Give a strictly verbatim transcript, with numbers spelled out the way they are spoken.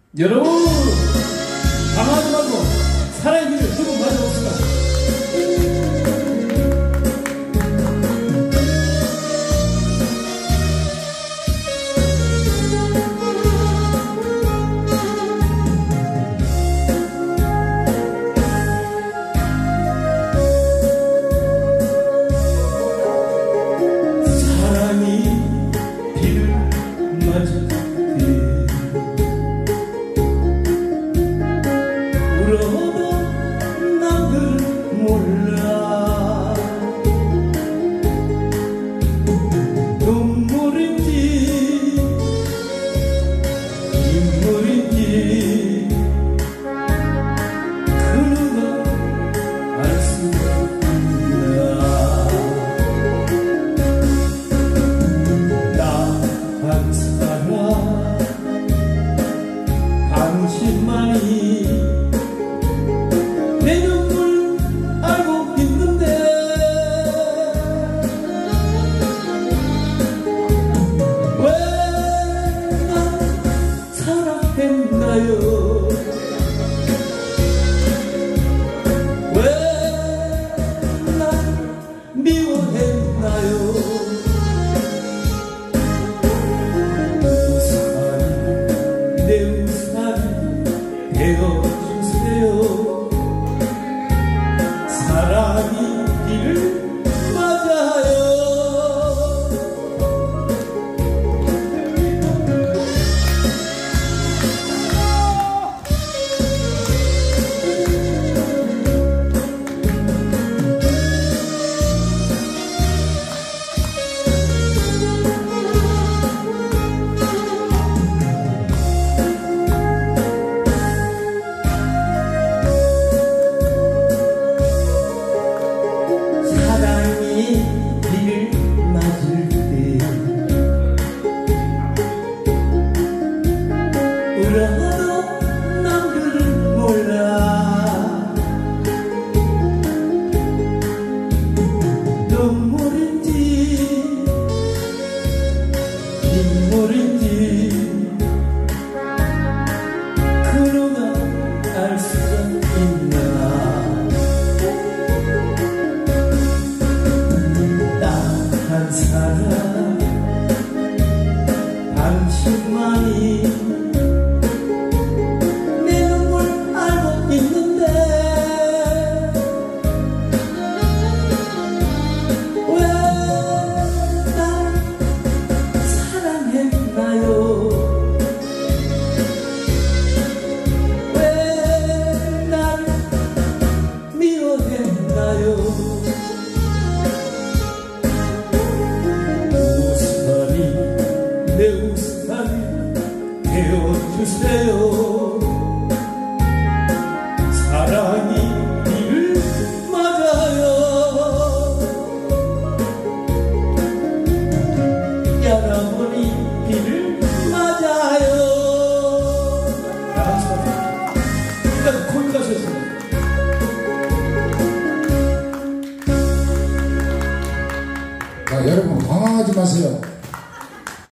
여러분, 당하지 말고 사랑의 길을 두고 맞아봅시다. 당신만이 내 눈물 알고 있는데 왜 날 사랑했나요? 왜 날 미워했나요? 되어주세요. 사랑이 길을 맞아요. 비를 맞을 때 울어도 남들은 몰라 눈물인지 빗물인지 그로가 알 수가 있나. 사랑 당신만이 내 눈물 알고 있는데 왜 날 사랑했나요? 왜 날 미워했나요? 내 우산이 되어주세요. 사랑이 비를 맞아요. 여러분이 비를 맞아요. 일단 거기 가셨습니다. 자, 여러분 당황하지 마세요.